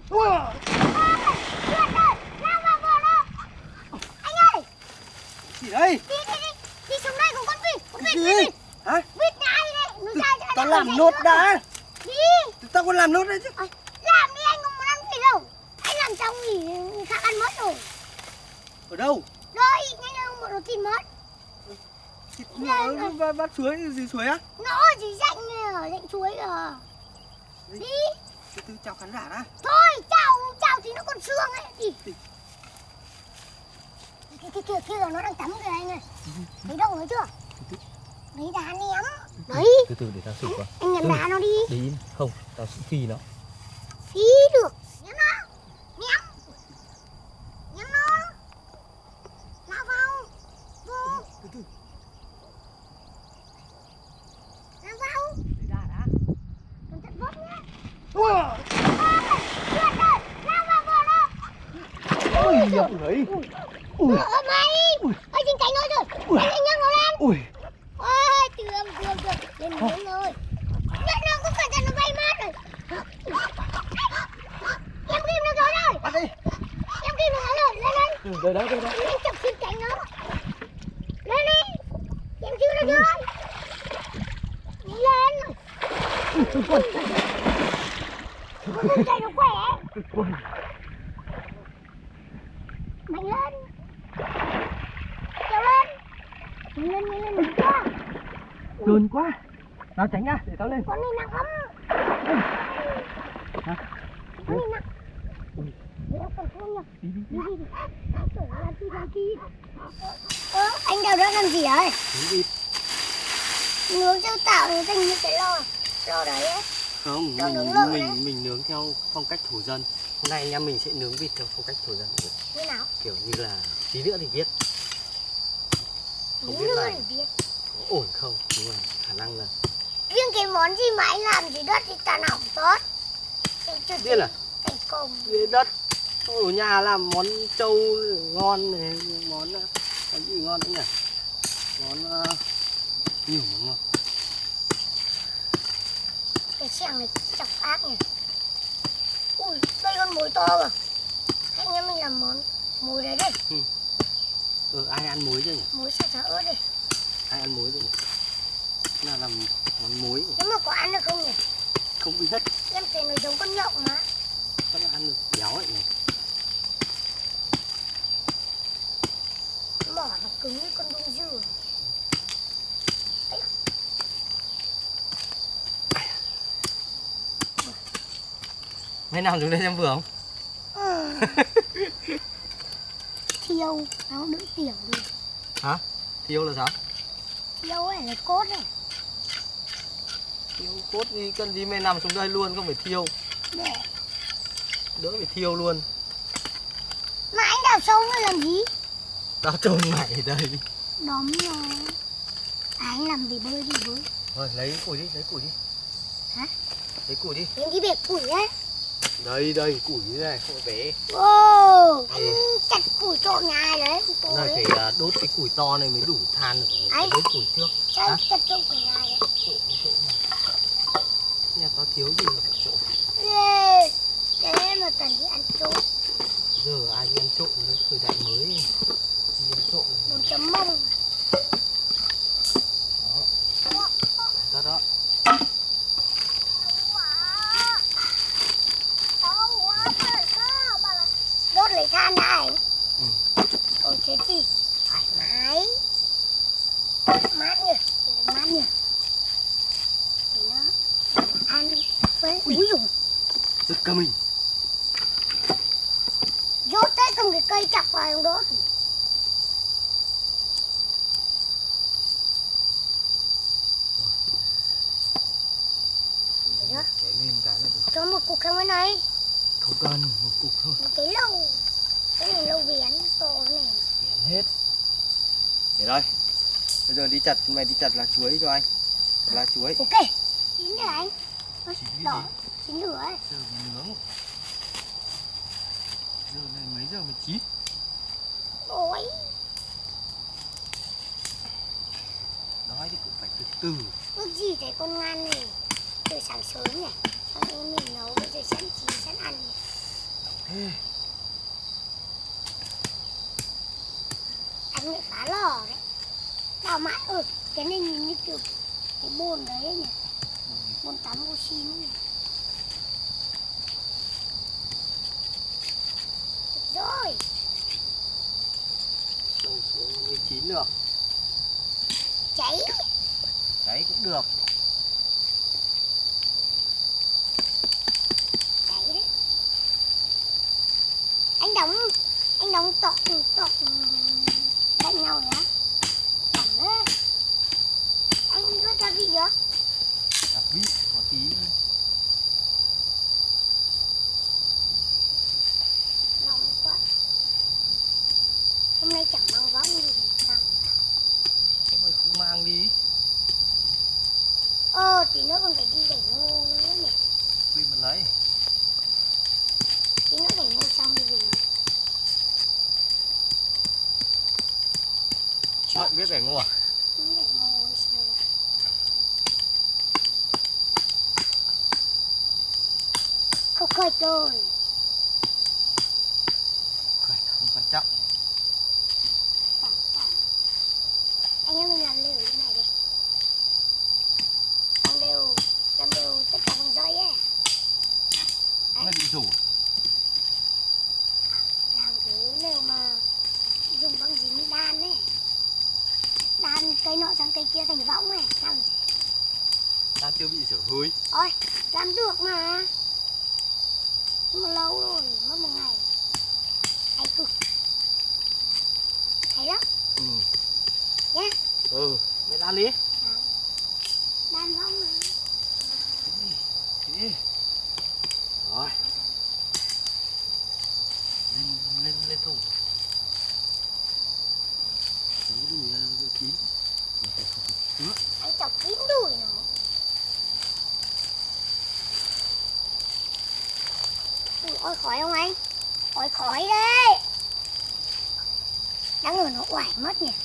Lao vào vườn đó. Anh ơi. Gì đây? Đi xuống đây của con vịt. Gì? Hả? Vịt nhà ai đây? Nó ra cho Tao làm nốt đã. Đi. Tao còn làm nốt đấy chứ. Làm đi, anh không muốn ăn vịt đâu. Anh làm xong thì người khác ăn mất rồi. Ở đâu? Đây, nhanh lên một đồ thịt mất. Thịt nó bắt suối gì suối á? Nó ở dưới rãnh này, ở rãnh chuối kìa. Đi. Từ từ chào khán giả đã. Thôi, chào thì nó còn xương ấy. Đi. Kia nó đang tắm kìa anh ơi. Thấy đâu nữa chưa? Lấy đá ném. Đấy. Từ từ để tao xử qua. Anh ném đá nó đi. Đi không, tao sẽ phi nó. Phi được. Ném nó. Ném nó. Lao vào. Vô. Từ từ. Lao vào. Lấy đá đã. Cẩn thận vớt nhé. Ủa. Tuyệt rồi. Lao vào vườn đó. Ôi giời ơi. Ui. Mày. Ôi trên cánh nó rồi. Anh nhấc nó lên. Ui. Ôi trường. Lên miếng rồi. Nhấc nó cũng cẩn thận nó bay mát rồi. Em kim nó rồi. Bắt đi. Em kim nó rồi. Lên. Đây đó. Lên chọc trên cánh nó. Lên đi. Em chưa nó rồi. Lên. Con chạy nó khỏe. Mạnh lên. Kéo lên. Lên mạnh quá. Lớn quá. Tao tránh ra để tao lên. Con này nặng lắm. Hả? Con này nặng. Để em cầm xuống nhá. Đi. Làm chi. Anh đào đó làm gì đấy? Vịt. Nướng cho tạo thành như cái lò đấy ấy. Không, Tao nướng lợn đấy. mình nướng theo phong cách thổ dân. Hôm nay anh em mình sẽ nướng vịt theo phong cách thổ dân. Như nào? Kiểu như là tí nữa thì biết. Không Tí biết nữa là thì biết. có ổn không, nhưng mà khả năng là Riêng cái món gì mà anh làm dưới đất thì toàn hỏng tốt. biết là thành công. dưới đất. Ở nhà làm món trâu ngon này, món gì ngon nữa nhỉ? Món nhiều món ngon. Cái xẻng này chọc ác nhỉ. Ui, đây con mối to kìa. Anh em mình làm món mối đấy đi. Ai ăn muối chứ nhỉ? Mối xả ớt đi. Ai ăn muối chứ nhỉ? Là làm món muối nhỉ? Nếu mà có ăn được không nhỉ? Không biết hết. Em thấy nó giống con nhộng mà. Chắc là ăn được béo ấy nhỉ? Mỏ nó cứng như con đun dừa. Mày nằm xuống đây xem vừa không? Thiêu, nó đỡ tiểu đi. Hả? Thiêu là sao? Thiêu ấy là cốt này. Thiêu cốt gì, cần gì mày nằm xuống đây luôn, không phải thiêu. Để. Đỡ phải thiêu luôn. Mà anh đào sâu nó làm gì? Tao trôn mày ở đây. Đóm rồi. Anh làm gì bơi đi bơi. Rồi lấy củi đi. Hả? Lấy củi đi. Em đi bẻ củi nhé. Đây củi này, không phải bé. Wow, anh chặt củi trộn nhà ai đấy. Này phải đốt cái củi to này mới đủ than được. Anh đốt củi trước. chặt trộn củi nhà ai đấy. Trộn. Nhà tao thiếu gì mà phải trộn. Thế mà cần đi ăn trộn. Giờ ai đi ăn trộn nữa, thời đại mới đi ăn trộn. Một chấm mông. Đó. Đốt lấy than đã anh. Ôi thế thì thoải mái. Mát nhỉ. Thì nó ăn với úi dồi. Giật cả mình. Dốt tới cầm cái cây chọc vào trong đốt. Để lên cái là được. Cho một cục không cái này. Không cần, một cục thôi. Một cái lâu. Cái này lâu vén to này. Vén hết. Để đây. Bây giờ mày đi chặt lá chuối cho anh. Lá chuối. Ok. Chín rồi anh. Đỏ. Chín lửa ấy. Giờ mình nướng. Giờ này mấy giờ mà chín? Ôi. Nói thì cũng phải từ từ. Ước gì thấy con ngan này từ sáng sớm này. Xong rồi mình nấu bây giờ sẵn chín sẵn ăn này. Anh lại phá lò đấy. Đào mãi cái này nhìn như kiểu cái bồn đấy nhỉ. Bồn tắm oxy nữa. Được rồi. Đổ xuống mới chín được. Cháy. Đấy cũng được. Cháy đấy. Anh đóng tọt cạnh nhau nhá. Đóng đấy. Anh có gia vị chưa? Gia vị có tí. Nóng quá. Hôm nay chẳng mang võng gì thì sao? Sao mày không mang đi? Tí nữa còn phải đi để ngô nữa nhỉ. Quên mà lấy. Tí nữa để ngô xong thì về. Bạn biết bẻ ngô à? Để ngô xem. Không khơi rồi. Không quan trọng. Tảng. Anh em mình làm lều như này đi. Làm lều tất cả bằng dây ấy. Nó bị rủ. Làm cái lều mà dùng băng dính đan ấy. Đan cây nọ sang cây kia thành võng này. Làm Ta chưa bị sửa hối. ôi, làm được mà. Nhưng mà lâu rồi, mất một ngày. Hay cực. Hay lắm. Ừ. Nhá. Ừ, mày đan đi. Đan võng này. Đi. Rồi. Lên thùng. Cái đùi nó kín. Nó phải không. Anh chọc kín đùi nó. Ôi khói không anh? Ôi khói đấy. Đáng ngờ nó oải mất nhỉ.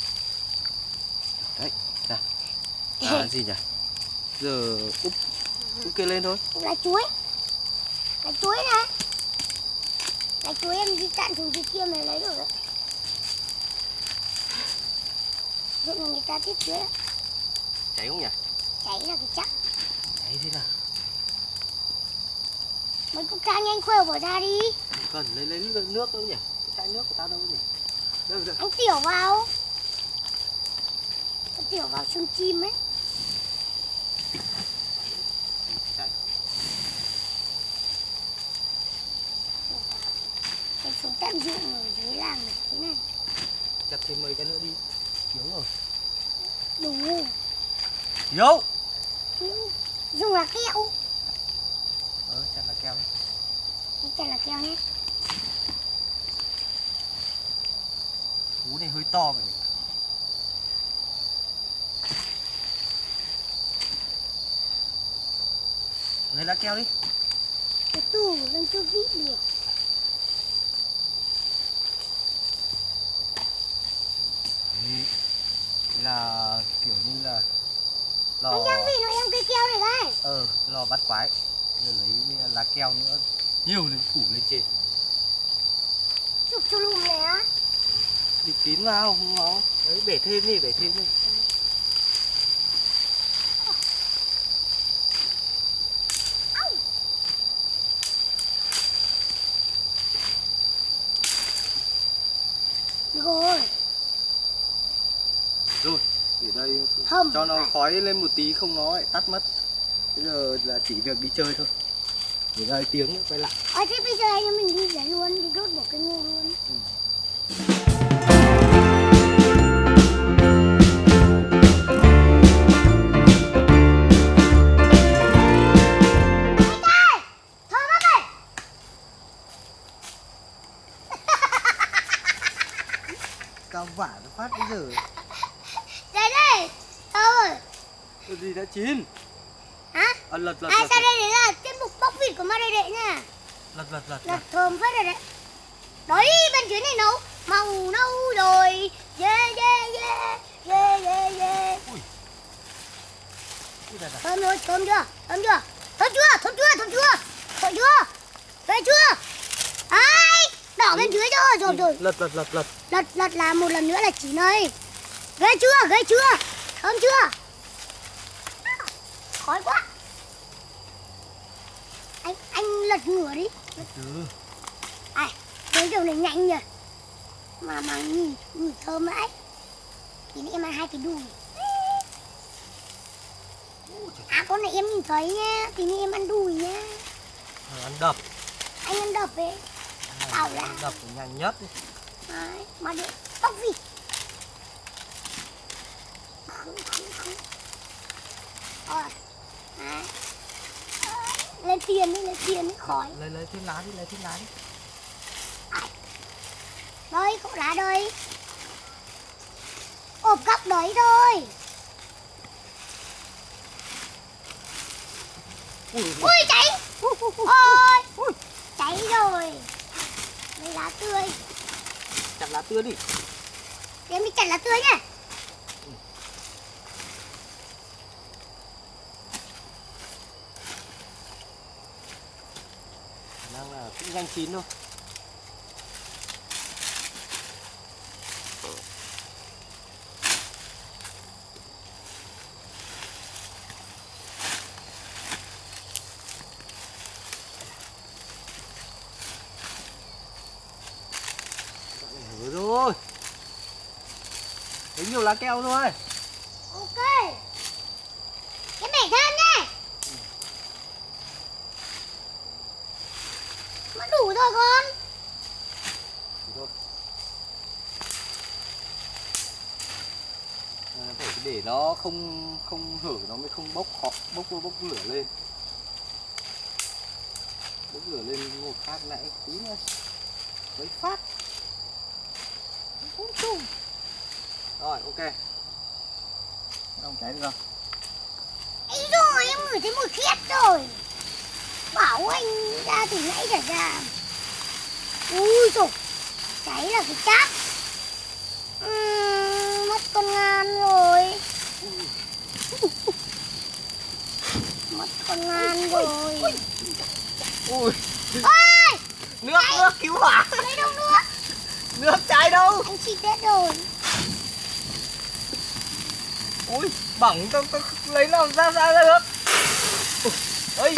Đấy, nào. Gì nhỉ? Giờ úp kia lên thôi. Lá chuối. Lá chuối này. Lá chuối em đi cạn thùng dưới kia mới lấy được đấy. Dụng là người ta tiếp chuối. Cháy không nhỉ? Cháy là cái chắc. Cháy thế nào? Mấy cục than nhanh khuêu bỏ ra đi. Không cần lấy nước đâu nhỉ? Cái chai nước của tao đâu nhỉ? Đâu. Anh tiểu vào. Anh tiểu vào xương chim ấy. Cháy. Anh xuống tận dụng ở dưới làng này thế này. Chặt thêm mấy cái nữa đi. Thiếu rồi. Đủ. Thiếu. Dùng là keo. Chặt là keo đi. Anh chặt là keo nhé. Cú này hơi to vậy. Lấy lá keo đi. Cái tủ lên cho vị được. Đấy là kiểu như là lò. Anh trang vị nó em cây keo này đây. Lò bắt quái. Giờ lấy lá keo nữa. Nhiều lên phủ lên trên. Chụp cho lùm này á. Bịt kín vào không nó. Đấy bể thêm đi. Được rồi. Rồi, để đây Thơm cho nó phải. khói lên một tí không nó lại tắt mất. Bây giờ là chỉ việc đi chơi thôi. Để đây tiếng nữa quay lại. Thế bây giờ anh em mình đi giải luôn, đi đốt bỏ cái ngô luôn. Cao vả nó phát bây giờ. Đây, thơm rồi. Cái gì đã chín? Hả? Lật. Sao đây đấy là tiết mục bóc vịt của Marie Đệ nha. Lật. Thơm phết rồi đấy. Đấy, bên dưới này nấu màu nâu rồi. Yeah. Ui. Thơm rồi, thơm chưa? Thơm chưa? Về chưa? nữa rồi. Lật. Lật là một lần nữa là chín ơi. Ghê chưa? Thơm chưa? Khói quá. Anh lật ngửa đi. Cái kiểu này nhanh nhỉ. Mà nhìn thơm đấy. Tí nữa em ăn 2 cái đùi. Con này em nhìn thấy nha. Tí nữa em ăn đùi nha. Ăn đập. Anh ăn đập ấy. Tao là Ăn đập nhanh nhất. đấy, mà để tóc vịt. Rồi. Đấy. Lên tiền đi khỏi. Lấy thiên lá đi. Đây, cậu lá đây. Ộp góc đấy thôi. Ui cháy. Ôi. Cháy rồi. Lấy lá tươi. Chặt lá tươi đi. Em đi chặt lá tươi nhá. Đang là cũng nhanh chín thôi. Rồi. Lấy nhiều lá keo thôi. Ok. Cái bể thêm nhé. Mà đủ rồi con. Rồi. Phải để nó không hở nó mới không bốc lửa lên. Bốc lửa lên một phát lại tí nữa. Mấy phát. Không chung. Rồi, ok. Không cháy được không? Ấy rồi, em ngửi thấy mùi khét rồi. Bảo anh ra từ nãy giờ ra. Ui dồi, cháy là cái chắc. Mất con ngan rồi. Mất con ngan rồi. Ui. Ôi! Nước cứu hỏa. Lấy đâu nước? Nước cháy đâu? Anh xịt hết rồi. Ui, bỏng tao lấy nào ra được. Ơi.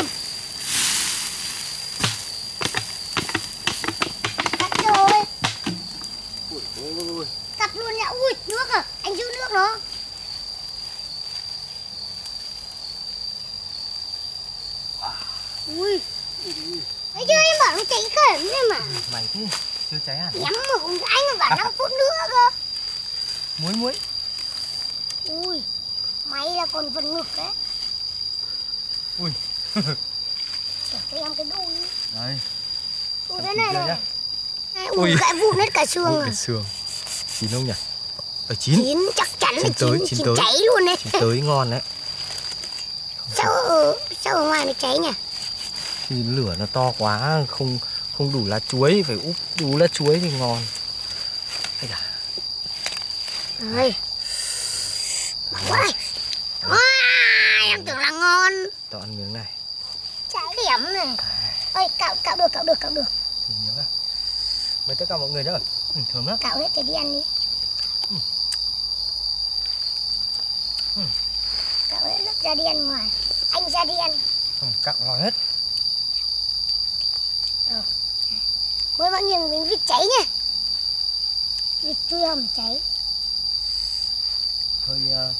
Cắt rồi. Ui. Cắt luôn nhá. Ui, nước à? Anh giữ nước nó. Ui. Thấy chưa, em bảo nó cháy khẩn đấy mà. Mày thế, chưa cháy hẳn. Nhắm mà con gái mà bảo 5 phút nữa cơ. Muối. Ui, máy là còn phần ngực đấy. Ui. Chở cho em cái đuôi. Đây. Ui, cái này này. Ui. Gãy vụn hết cả xương Cái à. xương. Chín không nhỉ? Chín. Chín chắc chắn là chín tới. cháy luôn đấy. Chín tới ngon đấy. Sao ở ngoài nó cháy nhỉ? Thì lửa nó to quá, không đủ lá chuối, phải úp đủ lá chuối thì ngon. Hay da. Rồi. Quá này. Em tưởng là ngon. Tao ăn miếng này. Cháy điểm này. Ơi, cạo được. Thì miếng này. Mời tất cả mọi người nhá. Thơm lắm. Cạo hết thì đi ăn đi. Cạo hết lớp ra đi ăn ngoài. Anh ra đi ăn. Cạo ngon hết. Mới bao nhiêu miếng vịt cháy nha. Vịt chui hầm cháy. Hơi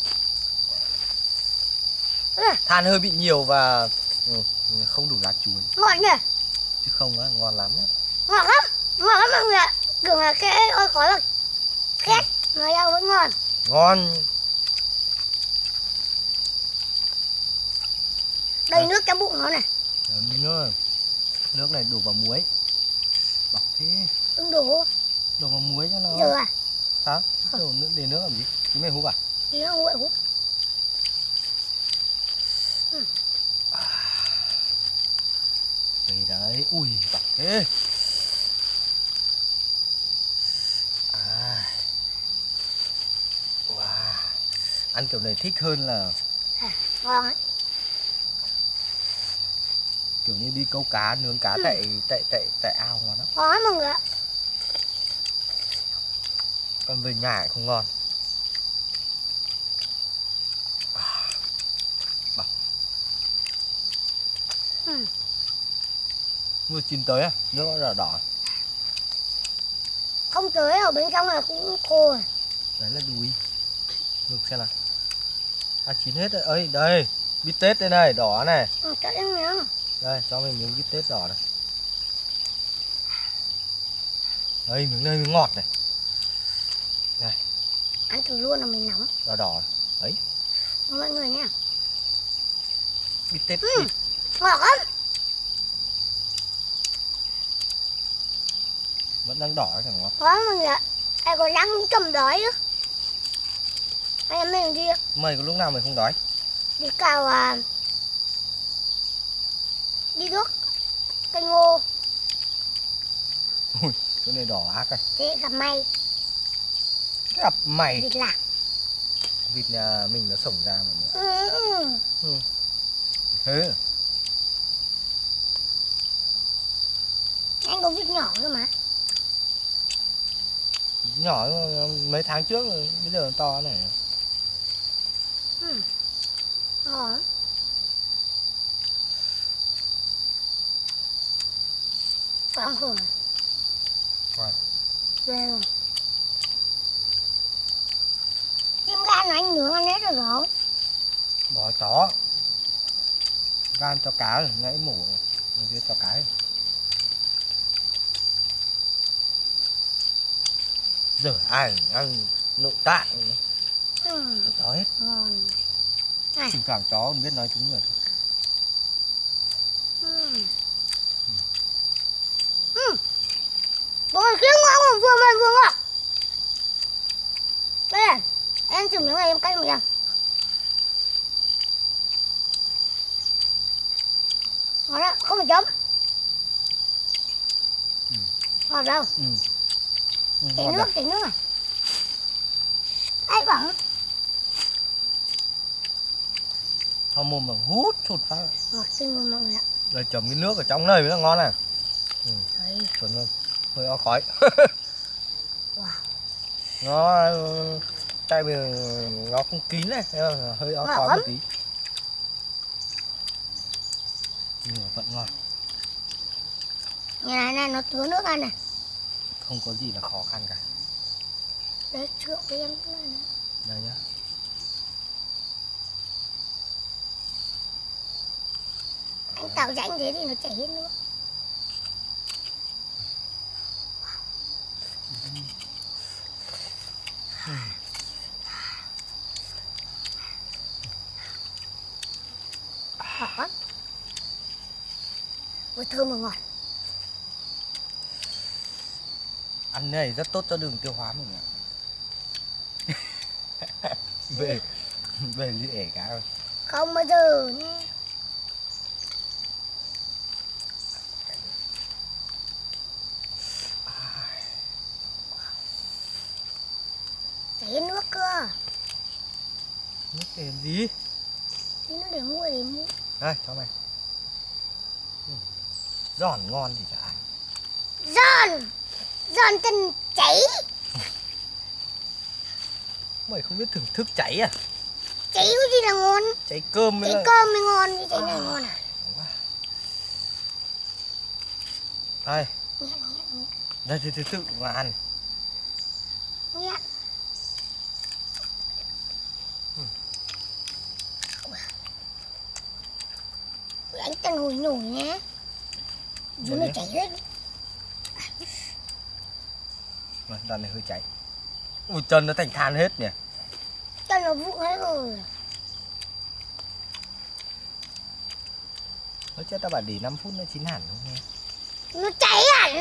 than hơi bị nhiều và không đủ lá chuối. Ngọt nhỉ? Chứ không á, ngon lắm đấy. Ngọt lắm mọi người ạ. Tưởng là cái ôi khói là khét mà đâu vẫn ngon. Ngon. Đầy nước trong bụng nó này. Nước này đổ vào muối. Bỏng thế. Đừng đổ. Đổ vào muối cho nó. Giờ à? Hả? Đổ nước để nước làm gì? Chứ mày húp à? Thì nó nguội hút. Đây đấy. Ui, bỏng thế. Wow. Ăn kiểu này thích hơn là Ngon ấy. kiểu như đi câu cá, nướng cá tại ao ngon lắm. Ngon lắm mọi người ạ. Còn về nhà không ngon. Vừa chín tới á, nước nó đỏ đỏ. Không tới ở bên trong là cũng khô rồi. Đấy là đùi. Ngược xem nào. À chín hết rồi. Ơi đây, bít tết đây này, đỏ này. Cho em miếng. Đây, cho mình miếng bít tết đỏ này. Đây, miếng này miếng ngọt này. Này. Ăn thử luôn là mình nóng. Đỏ đỏ. Đấy. Mọi người nha. Bít tết. Ngọt lắm. Vẫn đang đỏ chẳng ngon. Có mình ạ. Em còn đang cầm đói nữa. Em mình đi. Mày có lúc nào mày không đói? Đi cào đi nước cây ngô. Ui, cái này đỏ ác này. Thế gặp mày. Gặp mày. Vịt lạc. Vịt nhà mình nó sổng ra mà. Thế. Anh có vịt nhỏ cơ mà. Nhỏ mấy tháng trước rồi, bây giờ nó to này. Ngon. Không hưởng. Rồi. Ghê rồi. Tim gan của anh nướng ăn hết rồi không? Bỏ chó. Gan cho cá rồi, nãy mổ rồi kia cho cá rồi. Giờ ai ăn nội tạng chó hết. Ngon. Này. Thỉnh thoảng chó không biết nói tiếng người. Bố ơi, kia ngon không? Vừa ngọt. Đây này, em thử miếng này em cay một lần. Ngon đó, không phải chấm. Ngọt đâu? Chảy nước này. Ai bảo? Không mồm mà hút chụt phát. Ngọt kinh luôn mọi người ạ. Đây chấm cái nước ở trong này mới là ngon này. Đấy. Chuẩn luôn. Hơi ó khói. Wow. Nó tại vì nó không kín này, hơi ó khói một tí. Nhưng mà vẫn ngon. Như này nó chứa nước ăn này. Không có gì là khó khăn cả. Đấy, trượng cái em này nữa. Đây nhá. Anh tạo rãnh thế thì nó chảy hết nước. Ngọt lắm. Vừa thơm vừa ngọt. Ăn này rất tốt cho đường tiêu hóa mình ạ. Về đi ẻ cá rồi. Không bao giờ nhé. Chảy hết nước cơ. Nước để làm gì? Thì nó để mua. Đây, cho mày. Giòn ngon thì chả ăn. Giòn chân cháy. Mày không biết thưởng thức cháy à? Cháy cái gì là ngon? Cháy cơm mới cháy là... cơm mới ngon, chứ cháy này ngon à? Đây. Nhẹ. Đây từ từ mà ăn. Nhẹ. Anh ta nổi nhé. Dưới này chảy hết. Rồi, đoạn này hơi cháy. Ui, chân nó thành than hết nhỉ. Chân nó vụn hết rồi. Nó chết tao bảo để 5 phút nó chín hẳn không nghe. Nó cháy hẳn.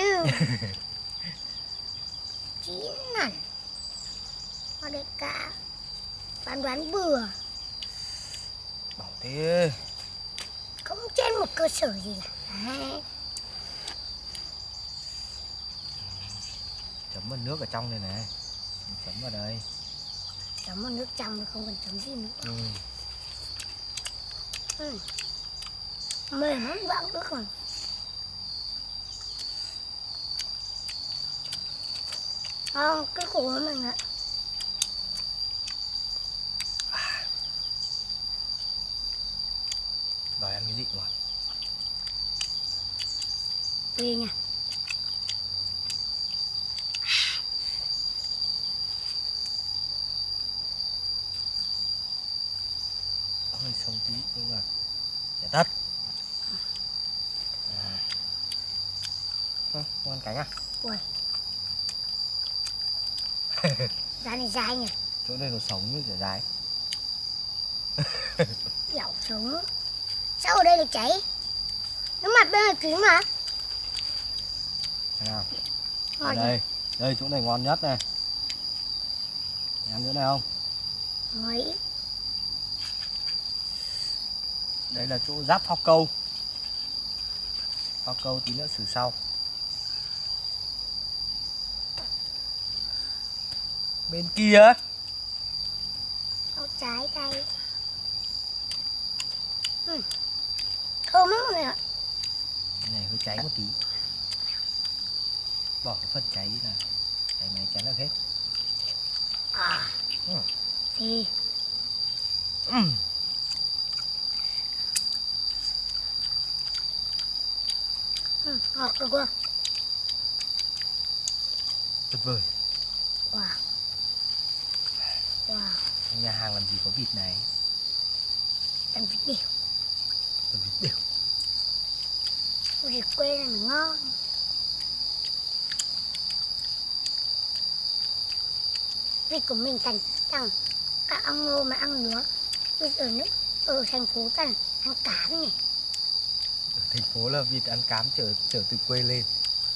Chín hẳn. Ở đây cả đoán bừa. Bảo thế. Không trên một cơ sở gì cả. Chấm vào nước ở trong đây này. Chấm vào đây. Chấm vào nước trong rồi không cần chấm gì nữa. Mềm lắm bạn cứ còn. Không, cái củ của mình ạ. Đòi ăn cái gì mà Đi nha. hơi sống tí nhưng mà chả tắt. Ngon cánh à? Ui. Giá này dài nhỉ? Chỗ đây nó sống như chả dài. Dẻo sống. Sao ở đây được cháy? Nó mặt bên này kín mà. Thế nào? Ngon Đây, đây chỗ này ngon nhất này. Ăn chỗ này không? Mấy. Đây là chỗ giáp phao câu. Phao câu tí nữa xử sau. Bên kia Áo trái đây. Thơm lắm mọi người ạ. cái này hơi cháy một tí. Bỏ cái phần cháy là cháy máy cháy được hết. Thì ngọt được quá. Tuyệt vời. Wow. Wow. Nhà hàng làm gì có vịt này? Ăn vịt đều. Vịt đều. Vịt quê này mà ngon. Vịt của mình chẳng cả ăn ngô mà ăn lúa. Vịt ở nước ở thành phố toàn ăn cám này. Ở thành phố là vịt ăn cám chở từ quê lên.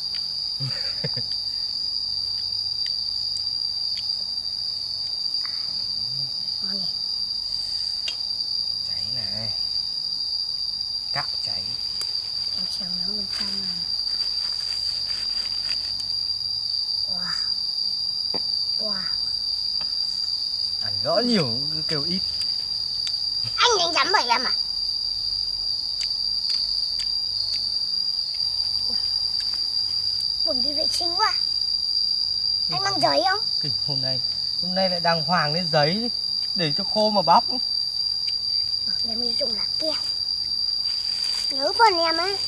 Ngon này. Cháy này. Cạo cháy. Em chiều nó bên trong này. Wow. Wow. Ăn rõ nhiều kêu ít. Anh đánh giám 75 à? Buồn đi vệ sinh quá. Anh mang giấy không? Kinh hôm nay lại đàng hoàng lên giấy để cho khô mà bóc. Em đi dùng là kia. Nhớ phần em ấy.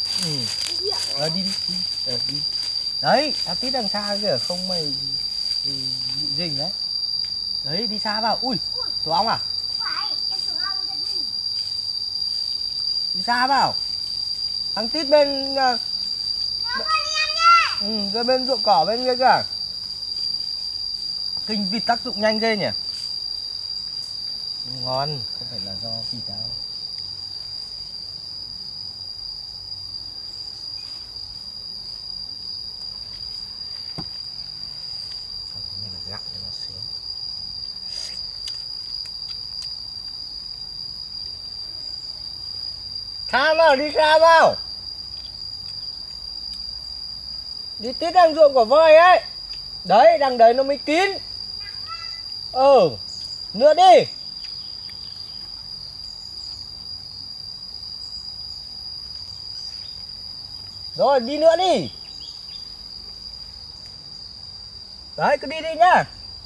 Đi. Đấy, ăn tít đằng xa kìa, không mày bị rình đấy. Đấy, đi xa vào. Ui, tổ ong à? Đi xa vào. Thằng tít bên ra bên ruộng cỏ bên kia kìa. Kinh vịt tác dụng nhanh ghê nhỉ. Ngon, không phải là do vịt đâu. Cái này là gặm cho nó sướng. Xa vào, đi xa vào. Đi tít đằng ruộng của voi ấy. Đấy, đằng đấy nó mới kín. Nữa đi. Rồi, đi nữa đi. Đấy, cứ đi đi nhá.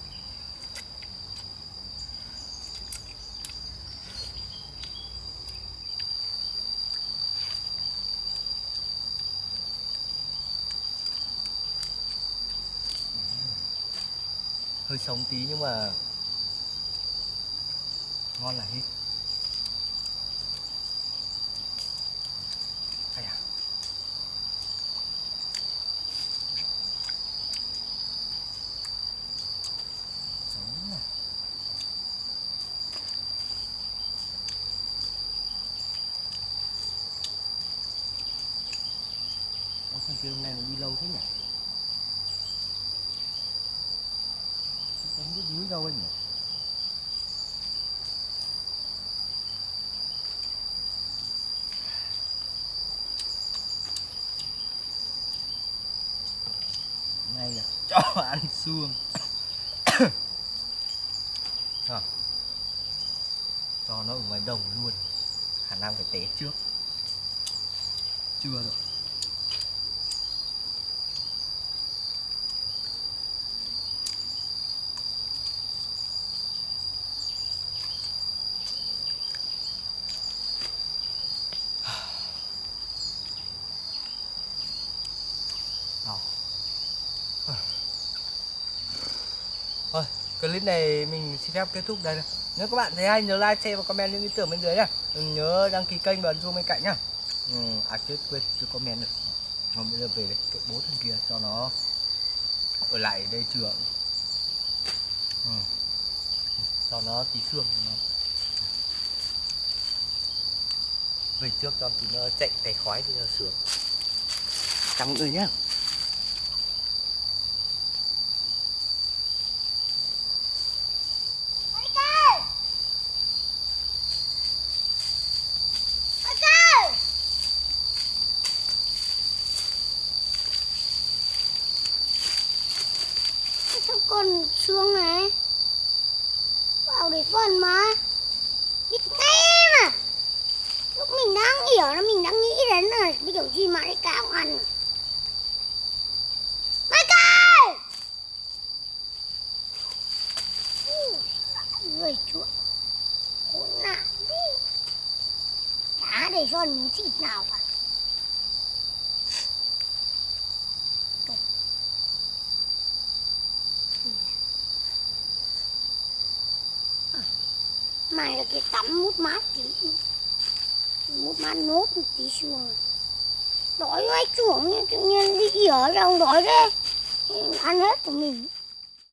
Hơi sống tí nhưng mà ngon là hết. Ai à. Sống này. Thằng kia hôm nay nó đi lâu thế nhỉ? Không biết dưới đâu anh nhỉ? Này là cho ăn xương. Cho nó ở ngoài đồng luôn. Khả năng phải té trước. Chưa rồi. Thôi, clip này mình xin phép kết thúc đây này. Nếu các bạn thấy hay nhớ like, share và comment những ý tưởng bên dưới nhá. Nhớ đăng ký kênh và ấn chuông bên cạnh nhá. Chết quên chưa comment được. Hôm bây giờ về đấy, cái bố thằng kia cho nó ở lại đây trường. Cho nó tí xương nó. Về trước cho tí nó chạy tay khói thì nó sướng. Chào mọi người nhé. Sao còn xương này vào để phân mà biết ngay mà lúc mình đang hiểu là mình đang nghĩ đến là cái kiểu gì mà cái cao ăn Michael người chuột khốn nạn đi chả để cho miếng thịt nào cả. Mày là cái tắm mút mát tí, mút mát nốt một tí xương. Đói vãi chuồng tự nhiên đi ở trong đói thế ăn hết của mình.